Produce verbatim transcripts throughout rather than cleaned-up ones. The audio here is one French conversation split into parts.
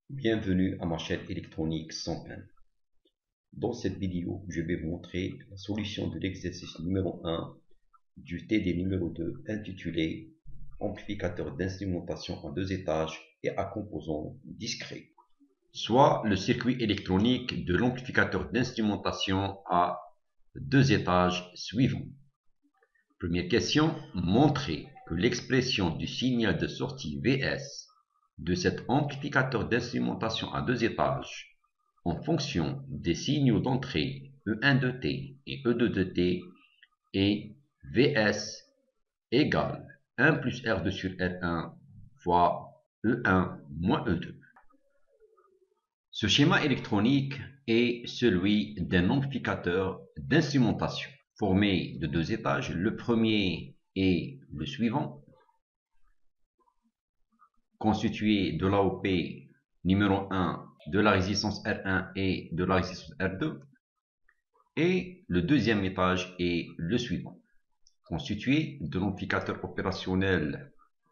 Bienvenue à ma chaîne électronique sans peine. Dans cette vidéo, je vais vous montrer la solution de l'exercice numéro un du T D numéro deux intitulé Amplificateur d'instrumentation à deux étages et à composants discrets, soit le circuit électronique de l'amplificateur d'instrumentation à deux étages suivant. Première question, montrer que l'expression du signal de sortie V S de cet amplificateur d'instrumentation à deux étages en fonction des signaux d'entrée E un de T et E deux de T est V S égale un plus R deux sur R un fois E un moins E deux. Ce schéma électronique est celui d'un amplificateur d'instrumentation formé de deux étages. Le premier est le suivant, constitué de l'A O P numéro un, de la résistance R un et de la résistance R deux. Et le deuxième étage est le suivant, constitué de l'amplificateur opérationnel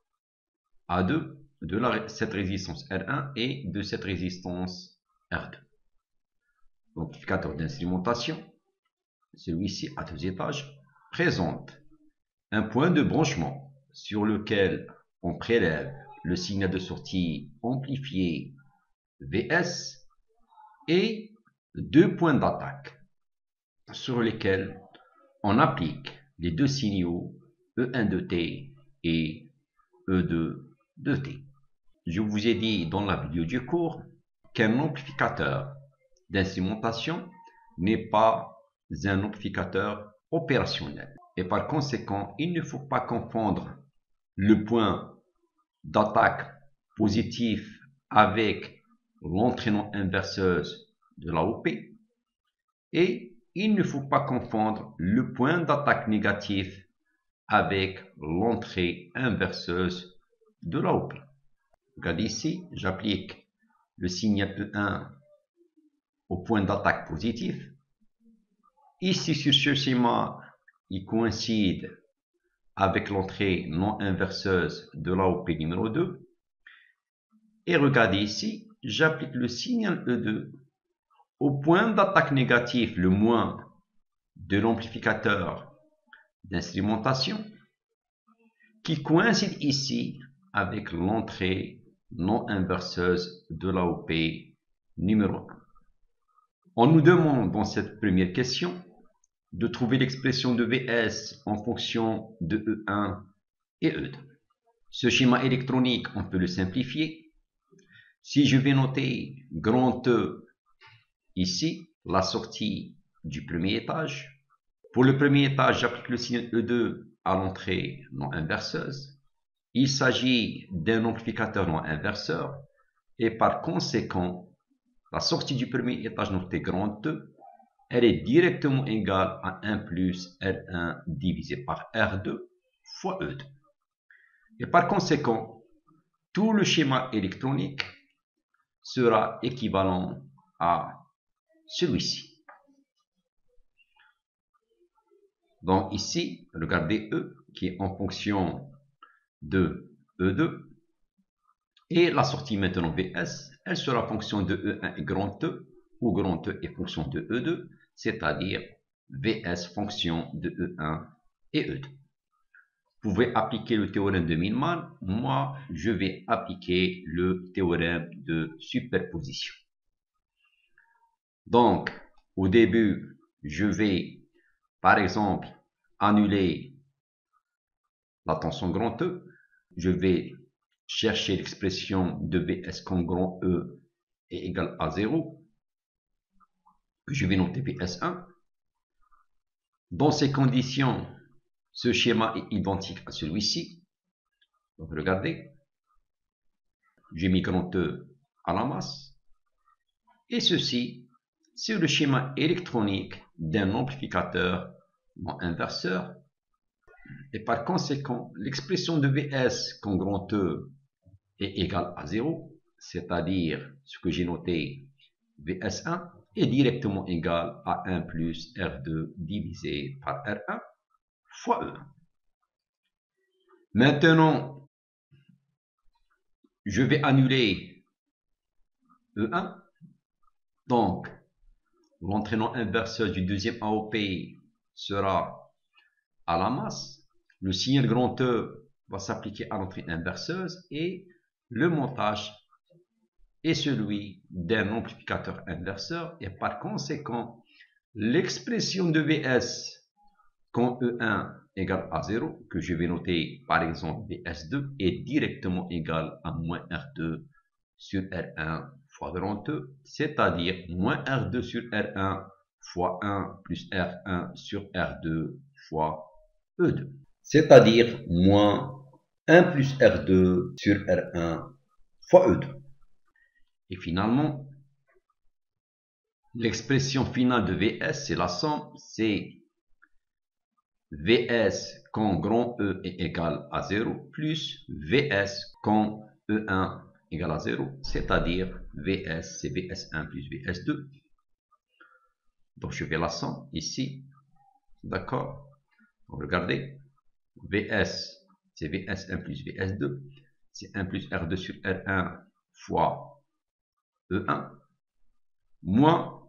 A deux, de la, cette résistance R un et de cette résistance R deux. L'amplificateur d'instrumentation, celui-ci à deux étages, présente un point de branchement sur lequel on prélève le signal de sortie amplifié V S et deux points d'attaque sur lesquels on applique les deux signaux E un de T et E deux de T. Je vous ai dit dans la vidéo du cours qu'un amplificateur d'instrumentation n'est pas un amplificateur opérationnel. Et par conséquent, il ne faut pas confondre le point d'attaque positif avec l'entrée non inverseuse de l'A O P. Et il ne faut pas confondre le point d'attaque négatif avec l'entrée inverseuse de l'A O P. Regardez ici, j'applique le signal E un au point d'attaque positif. Ici, sur ce schéma, il coïncide avec l'entrée non inverseuse de l'A O P numéro deux. Et regardez ici, j'applique le signal E deux au point d'attaque négatif, le moins de l'amplificateur d'instrumentation, qui coïncide ici avec l'entrée non inverseuse de l'A O P numéro un. On nous demande dans cette première question de trouver l'expression de V S en fonction de E un et E deux. Ce schéma électronique, on peut le simplifier. Si je vais noter grand E ici, la sortie du premier étage. Pour le premier étage, j'applique le signal E deux à l'entrée non inverseuse. Il s'agit d'un amplificateur non inverseur et par conséquent, la sortie du premier étage notée grand E, elle est directement égale à un plus R un divisé par R deux fois E deux. Et par conséquent, tout le schéma électronique sera équivalent à celui-ci. Donc ici, regardez E qui est en fonction de E deux. Et la sortie maintenant V S, elle sera fonction de E un et grand E, où grand E est fonction de E deux, c'est-à-dire V S fonction de E un et E deux. Vous pouvez appliquer le théorème de Millman. Moi, je vais appliquer le théorème de superposition. Donc, au début, je vais, par exemple, annuler la tension grand E. Je vais chercher l'expression de V S quand grand E est égal à zéro. Je vais noter V S un. Dans ces conditions, ce schéma est identique à celui-ci. Donc regardez, j'ai mis grand E à la masse. Et ceci, c'est le schéma électronique d'un amplificateur non inverseur. Et par conséquent, l'expression de V S quand grand E est égal à zéro, c'est-à-dire ce que j'ai noté V S un, est directement égal à un plus R deux divisé par R un fois E un. Maintenant, je vais annuler E un. Donc, l'entraînement inverseuse du deuxième A O P sera à la masse. Le signal grand E va s'appliquer à l'entrée inverseuse et le montage est celui d'un amplificateur inverseur et par conséquent, l'expression de V S quand E un égale à zéro, que je vais noter par exemple V S deux, est directement égal à moins R deux sur R un fois grand E, c'est-à-dire moins R deux sur R un fois un plus R un sur R deux fois E deux, c'est-à-dire moins un plus R deux sur R un fois E deux. Et finalement, l'expression finale de V S, c'est la somme, c'est V S quand grand E est égal à zéro plus V S quand E un égale à zéro, c'est-à-dire V S, c'est V S un plus V S deux. Donc je fais la somme ici, d'accord? Regardez, V S, c'est V S un plus V S deux, c'est un plus R deux sur R un fois E un, moins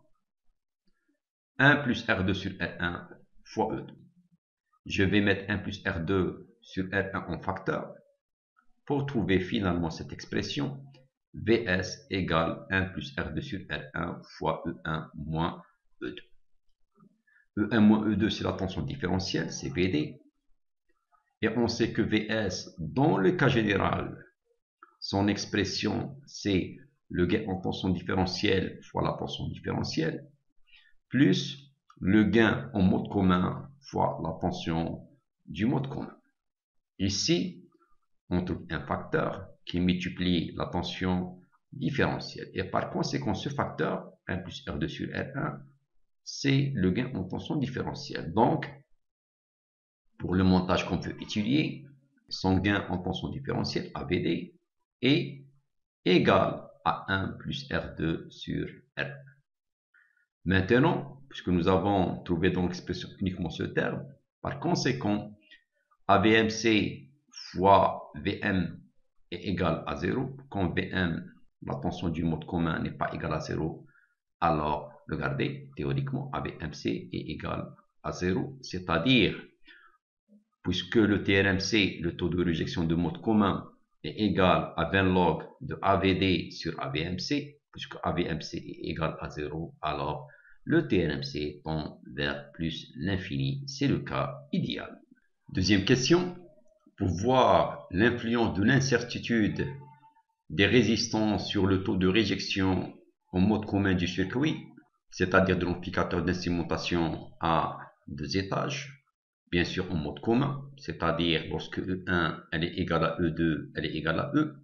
un plus R deux sur R un fois E deux. Je vais mettre un plus R deux sur R un en facteur pour trouver finalement cette expression V S égale un plus R deux sur R un fois E un moins E deux. E un moins E deux, c'est la tension différentielle, c'est V D. Et on sait que V S, dans le cas général, son expression, c'est le gain en tension différentielle fois la tension différentielle, plus le gain en mode commun fois la tension du mode commun. Ici, on trouve un facteur qui multiplie la tension différentielle. Et par conséquent, ce facteur, un plus R deux sur R un, c'est le gain en tension différentielle. Donc, pour le montage qu'on peut étudier, son gain en tension différentielle, A V D, est égal à un plus R deux sur R un. Maintenant, puisque nous avons trouvé dans l'expression uniquement ce terme, par conséquent, A V M C fois V M est égal à zéro. Quand V M, la tension du mode commun, n'est pas égale à zéro, alors, regardez, théoriquement, A V M C est égal à zéro, c'est-à-dire, puisque le T R M C, le taux de réjection de mode commun, est égal à vingt log de A V D sur A V M C, puisque A V M C est égal à zéro, alors le T R M C tend vers plus l'infini, c'est le cas idéal. Deuxième question, pour voir l'influence de l'incertitude des résistances sur le taux de réjection au mode commun du circuit, c'est-à-dire de l'amplificateur d'instrumentation à deux étages, bien sûr en mode commun, c'est-à-dire lorsque E un elle est égale à E deux, elle est égale à E,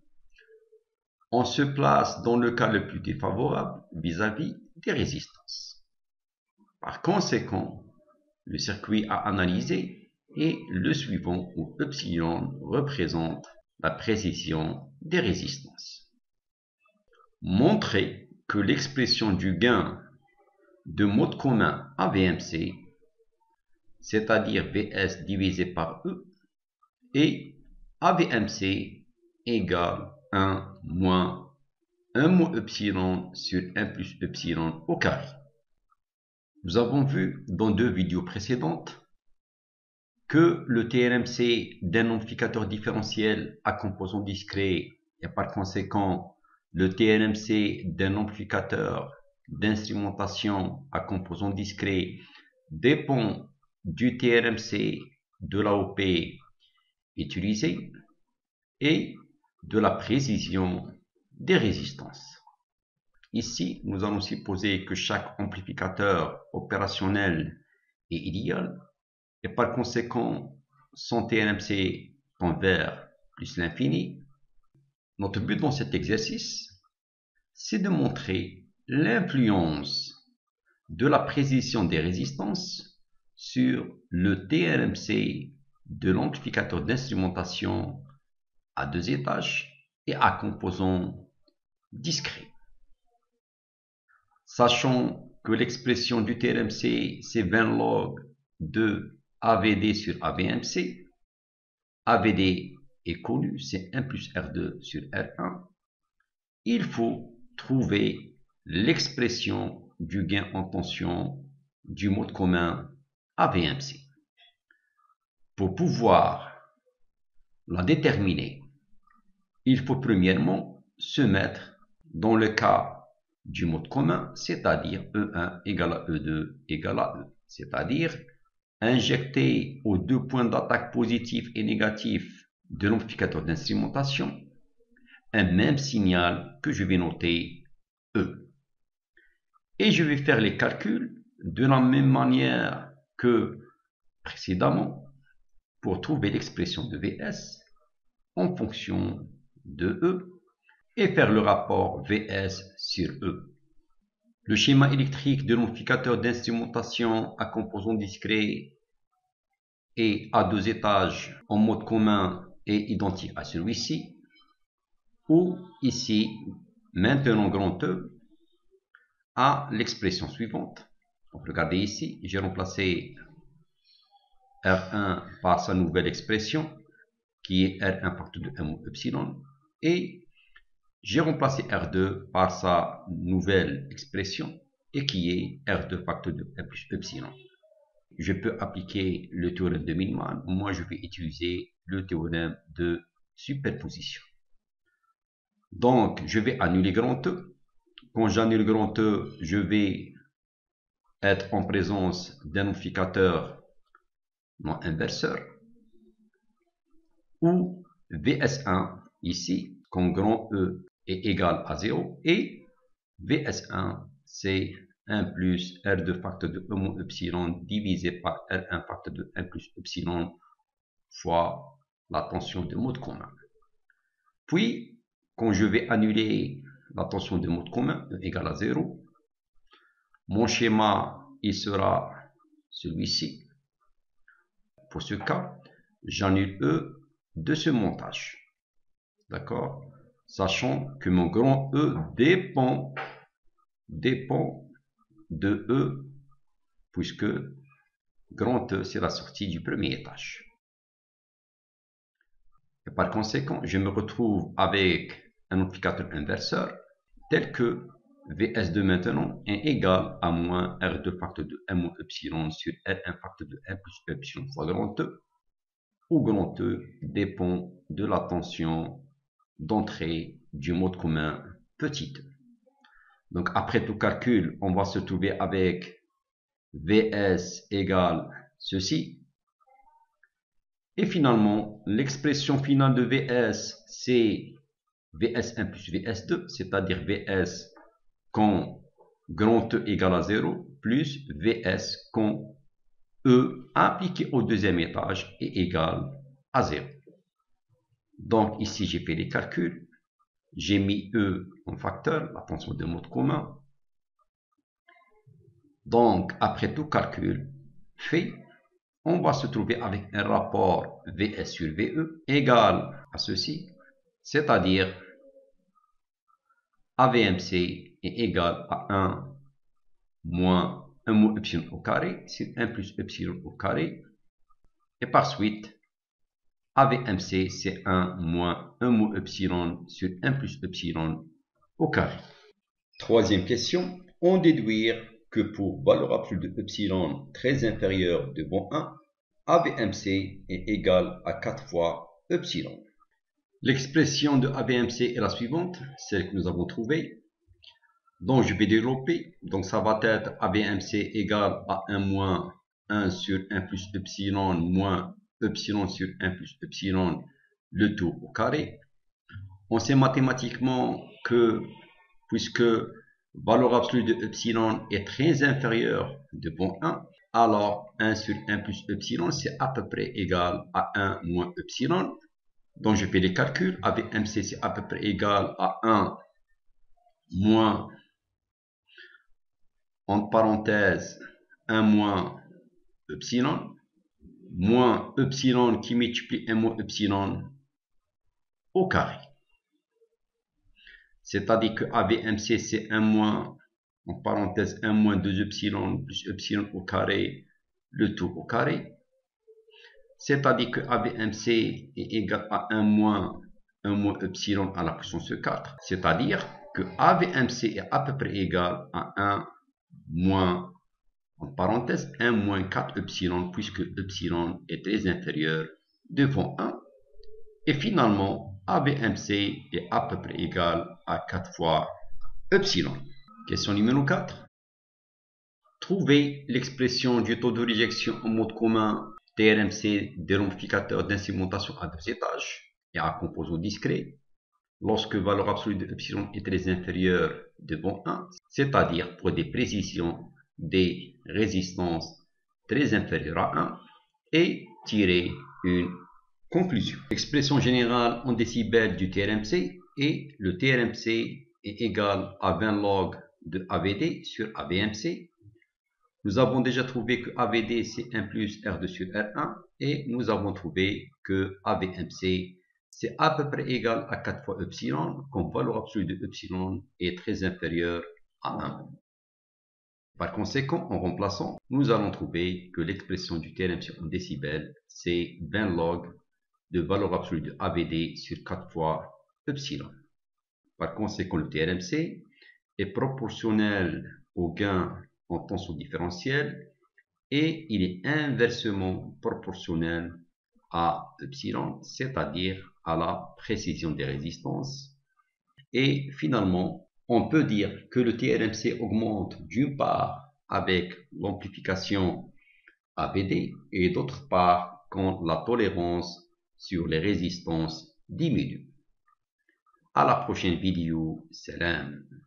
on se place dans le cas le plus défavorable vis-à-vis des résistances. Par conséquent, le circuit à analyser est le suivant où epsilon représente la précision des résistances. Montrer que l'expression du gain de mode commun A V M C, c'est-à-dire V S divisé par E, est A V M C égale un moins un moins epsilon sur un plus epsilon au carré. Nous avons vu dans deux vidéos précédentes que le T R M C d'un amplificateur différentiel à composants discrets et par conséquent le T R M C d'un amplificateur d'instrumentation à composants discrets dépend du T R M C de l'A O P utilisé et de la précision des résistances. Ici, nous allons supposer que chaque amplificateur opérationnel est idéal et par conséquent, son T R M C tend vers plus l'infini. Notre but dans cet exercice, c'est de montrer l'influence de la précision des résistances sur le T R M C de l'amplificateur d'instrumentation à deux étages et à composants discrets. Sachant que l'expression du T R M C, c'est vingt log de A V D sur A V M C. A V D est connu, c'est un plus R deux sur R un. Il faut trouver l'expression du gain en tension du mode commun A V M C. Pour pouvoir la déterminer, il faut premièrement se mettre dans le cas du mode commun, c'est-à-dire E un égale à E deux égale à E, c'est-à-dire injecter aux deux points d'attaque positifs et négatifs de l'amplificateur d'instrumentation un même signal que je vais noter E. Et je vais faire les calculs de la même manière que précédemment pour trouver l'expression de V S en fonction de E et faire le rapport V S sur E. Le schéma électrique de l'amplificateur d'instrumentation à composants discrets et à deux étages en mode commun est identique à celui-ci, où ici, maintenant grand E, a l'expression suivante. Donc regardez ici, j'ai remplacé R un par sa nouvelle expression, qui est R un facteur de M moins epsilon, et j'ai remplacé R deux par sa nouvelle expression, et qui est R deux facteur de M plus epsilon. Je peux appliquer le théorème de Millman. Moi, je vais utiliser le théorème de superposition. Donc, je vais annuler grand E. Quand j'annule grand E, je vais être en présence d'un amplificateur non inverseur, où V S un, ici, quand grand E est égal à zéro, et V S un, c'est un plus R deux facteur de E moins epsilon divisé par R un facteur de un plus epsilon fois la tension de mode commun. Puis, quand je vais annuler la tension de mode commun, E égale à zéro, mon schéma, il sera celui-ci. Pour ce cas, j'annule E de ce montage. D'accord? Sachant que mon grand E dépend, dépend de E, puisque grand E, c'est la sortie du premier étage. Et par conséquent, je me retrouve avec un amplificateur inverseur tel que V S deux maintenant est égal à moins R deux facteur de M moins epsilon sur R un facteur de M plus epsilon fois grand E, où grand E dépend de la tension d'entrée du mode commun petit e. Donc après tout calcul, on va se trouver avec V S égale ceci. Et finalement, l'expression finale de V S, c'est V S un plus V S deux, c'est-à-dire V S quand grand E égale à zéro, plus V S quand E appliqué au deuxième étage est égal à zéro. Donc ici, j'ai fait les calculs. J'ai mis E en facteur, la tension de mode commun. Donc, après tout calcul fait, on va se trouver avec un rapport V S sur V E égal à ceci, c'est-à-dire A V M C est égal à un moins un moins epsilon au carré sur un plus epsilon au carré, et par suite, A V M C c'est un moins un moins epsilon sur un plus epsilon au carré. Troisième question, on déduire que pour valeur absolue de epsilon très inférieure de bon un, A V M C est égal à quatre fois epsilon. L'expression de A V M C est la suivante, celle que nous avons trouvée. Donc je vais développer, donc ça va être A V M C égale à un moins un sur un plus epsilon moins epsilon sur un plus epsilon, le tout au carré. On sait mathématiquement que, puisque valeur absolue de epsilon est très inférieure de bon un, alors un sur un plus epsilon, c'est à peu près égal à un moins epsilon. Donc je fais les calculs, A V M C c'est à peu près égal à un moins, entre parenthèses, un moins epsilon, moins epsilon qui multiplie un moins epsilon au carré. C'est-à-dire que A V M C c'est un moins, en parenthèse, un moins deux epsilon plus epsilon au carré, le tout au carré. C'est-à-dire que A V M C est égal à un moins un moins epsilon à la puissance quatre. C'est-à-dire que A V M C est à peu près égal à un moins, en parenthèse, un moins quatre epsilon, puisque epsilon est très inférieur devant un. Et finalement, A V M C est à peu près égal à quatre fois epsilon. Question numéro quatre. Trouvez l'expression du taux de réjection en mode commun T R M C des ramificateurs d'instrumentation à deux étages et à composants discrets lorsque valeur absolue de epsilon est très inférieure devant un, c'est-à-dire pour des précisions des résistances très inférieures à un, et tirer une conclusion. L'expression générale en décibels du T R M C est le T R M C est égal à vingt log de A V D sur A V M C. Nous avons déjà trouvé que A V D c'est un plus R deux sur R un et nous avons trouvé que A V M C c'est à peu près égal à quatre fois epsilon, comme valeur absolue de epsilon est très inférieure à un. Par conséquent, en remplaçant, nous allons trouver que l'expression du T R M C en décibels c'est vingt log de valeur absolue de A V D sur quatre fois epsilon. Par conséquent, le T R M C est proportionnel au gain en tension différentielle et il est inversement proportionnel à epsilon, c'est-à-dire à la précision des résistances. Et finalement, on peut dire que le T R M C augmente d'une part avec l'amplification A V D et d'autre part quand la tolérance sur les résistances diminue. À la prochaine vidéo, salam.